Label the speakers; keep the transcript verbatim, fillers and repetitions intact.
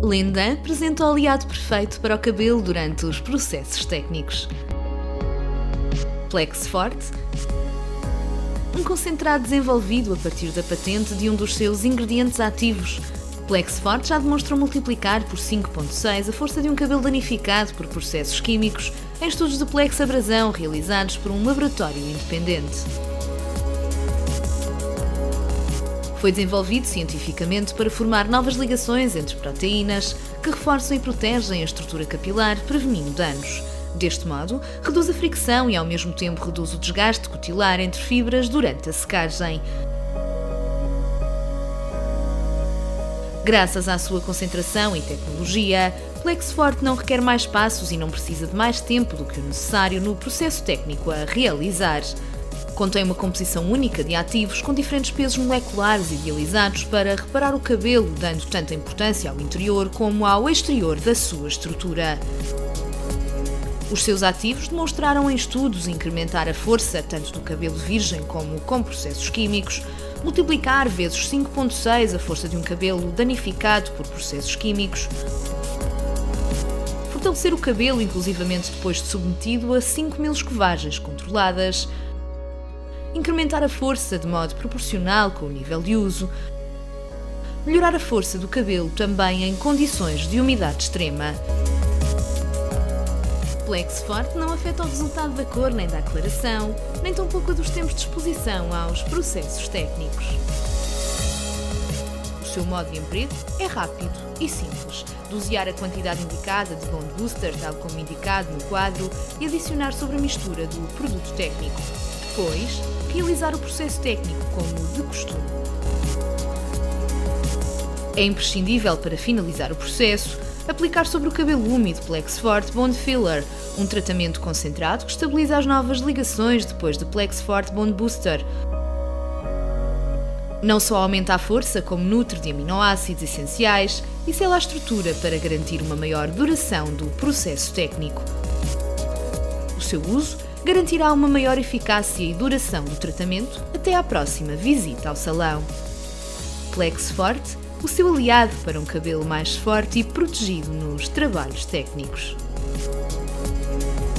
Speaker 1: Lindan apresenta o aliado perfeito para o cabelo durante os processos técnicos. Plex Forte, um concentrado desenvolvido a partir da patente de um dos seus ingredientes ativos. Plex Forte já demonstrou multiplicar por cinco vírgula seis a força de um cabelo danificado por processos químicos em estudos de Plex Abrasão realizados por um laboratório independente. Foi desenvolvido cientificamente para formar novas ligações entre proteínas que reforçam e protegem a estrutura capilar, prevenindo danos. Deste modo, reduz a fricção e ao mesmo tempo reduz o desgaste cutilar entre fibras durante a secagem. Graças à sua concentração e tecnologia, Plex Forte não requer mais passos e não precisa de mais tempo do que o necessário no processo técnico a realizar. Contém uma composição única de ativos com diferentes pesos moleculares idealizados para reparar o cabelo, dando tanta importância ao interior como ao exterior da sua estrutura. Os seus ativos demonstraram em estudos incrementar a força tanto do cabelo virgem como com processos químicos, multiplicar vezes cinco vírgula seis a força de um cabelo danificado por processos químicos, fortalecer o cabelo inclusivamente depois de submetido a cinco mil escovagens controladas, incrementar a força de modo proporcional com o nível de uso, melhorar a força do cabelo também em condições de umidade extrema. Plex Forte não afeta o resultado da cor nem da aclaração, nem tampouco a dos tempos de exposição aos processos técnicos. O seu modo de emprego é rápido e simples. Dosear a quantidade indicada de Bond Booster, tal como indicado no quadro, e adicionar sobre a mistura do produto técnico. Depois, realizar o processo técnico como de costume. É imprescindível para finalizar o processo aplicar sobre o cabelo úmido Plex Forte Bond Filler, um tratamento concentrado que estabiliza as novas ligações depois de Plex Forte Bond Booster. Não só aumenta a força, como nutre de aminoácidos essenciais e sela a estrutura para garantir uma maior duração do processo técnico. O seu uso garantirá uma maior eficácia e duração do tratamento até à próxima visita ao salão. Plex Forte, o seu aliado para um cabelo mais forte e protegido nos trabalhos técnicos.